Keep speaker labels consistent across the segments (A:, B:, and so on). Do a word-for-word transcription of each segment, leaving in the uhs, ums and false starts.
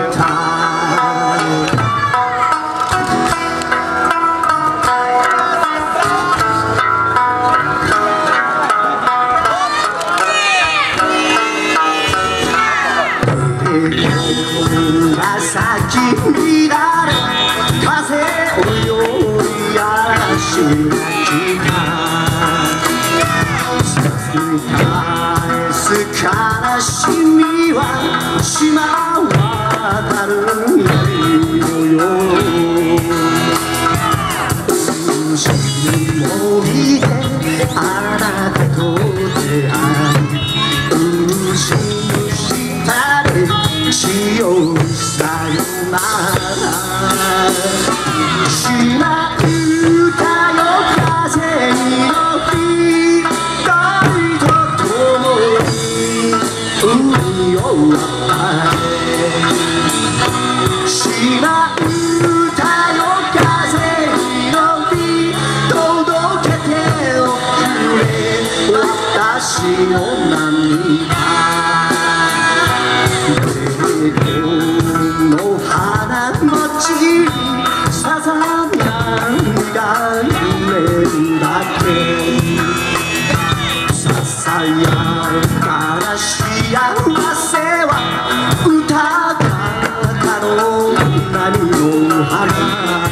A: が咲き乱れ風をより嵐が来た繰り返す悲しみは島渡る闇のよう森であなたと出会い漆にしたれ血をさよなら島歌よ風にのひとりと共に海を渡れ島歌よ風にのひ届けておくれ私の涙の花の地にさざ波が揺れるだけささやかな幸せは歌かの波の花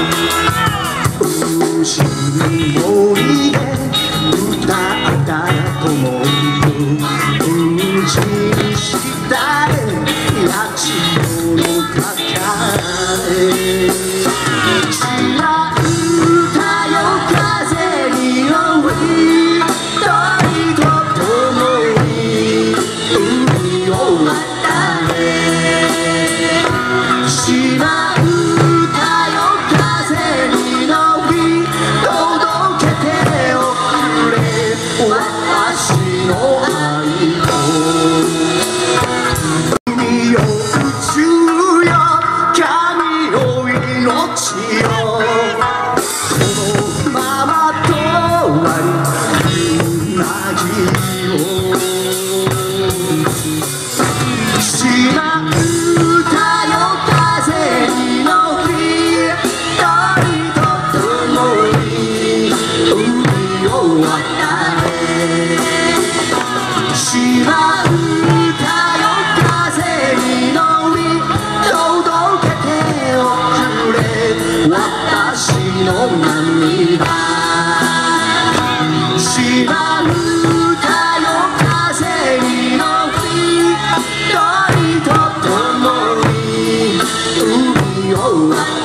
A: 漆森で歌ったと思ううちにした八千代のかかれ島歌よ風にのひとりと共に海を渡れ島歌よ風にのひ届けておくれ私の愛を私の涙島歌よ風にのひとりと共に海を渡る